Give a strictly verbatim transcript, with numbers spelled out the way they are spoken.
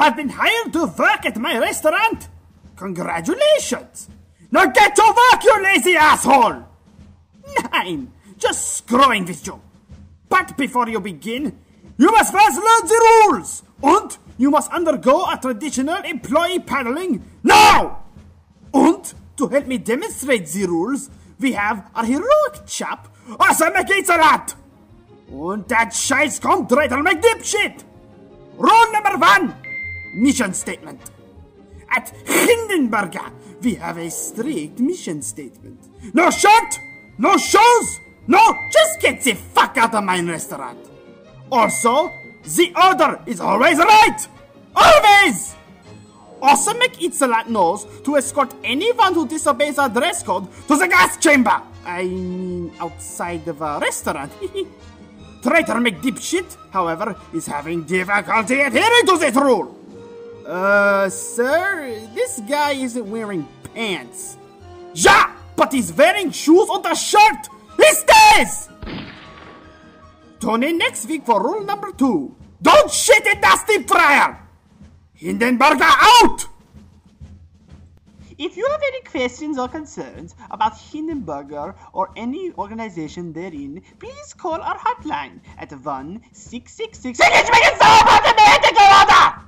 have been hired to work at my restaurant? Congratulations! Now get to work, you lazy asshole! Nine, just screwing with you. But before you begin, you must first learn the rules! And you must undergo a traditional employee paddling now! And to help me demonstrate the rules, we have our heroic chap, Awesome McEatsalat! And that scheißcom Dreidel McDipshit! Rule number one, mission statement. At Hindenburger, we have a strict mission statement. No shirt, no shoes, no, just get the fuck out of my restaurant. Also, the order is always right! Always! Awesome McEatsalat knows to escort anyone who disobeys our dress code to the gas chamber. I mean, outside of a restaurant. Traitor McDipshit, however, is having difficulty adhering to this rule. Uh, sir, this guy isn't wearing pants. Ja, but he's wearing shoes on the shirt. He stays! Tune in next week for rule number two. Don't shit in the steam fryer! Hindenburger out! If you have any questions or concerns about Hindenburger or any organization therein, please call our hotline at one six six six.